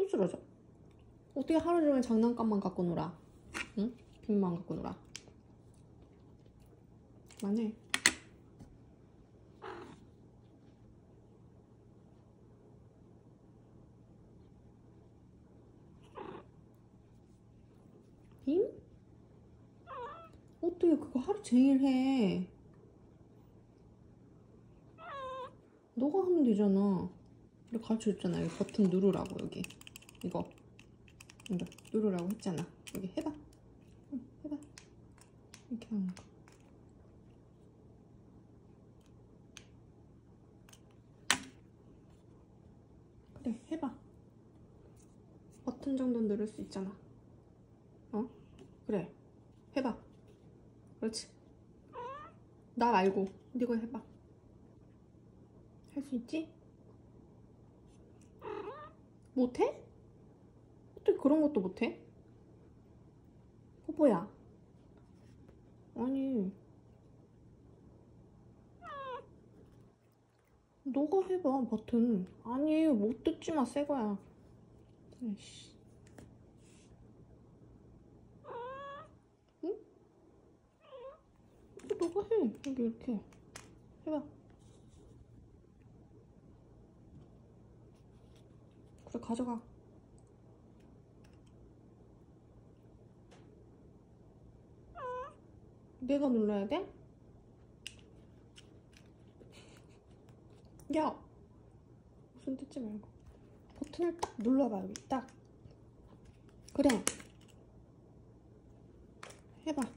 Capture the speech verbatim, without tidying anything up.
또 쓰러져. 어떻게 하루 종일 장난감만 갖고 놀아? 응? 빈만 갖고 놀아. 그만해. 임? 어떻게 그거 하루 종일 해? 너가 하면 되잖아. 내가 가르쳐줬잖아. 여기 버튼 누르라고. 여기 이거 이거 누르라고 했잖아. 여기 해봐. 응, 해봐. 이렇게 하는 거. 그래, 해봐. 버튼 정도 누를 수 있잖아. 어? 그래, 해봐. 그렇지. 나 말고 네가 해봐. 할 수 있지? 못해? 어떻게 그런 것도 못해? 뽀뽀야. 아니, 너가 해봐. 버튼. 아니, 못 듣지마. 새거야. 아이씨. 응? 너가 해. 여기 이렇게 해봐. 그래, 가져가. 내가 눌러야 돼? 야! 무슨 뜯지 말고 버튼을 딱 눌러봐. 여기 딱. 그래, 해봐.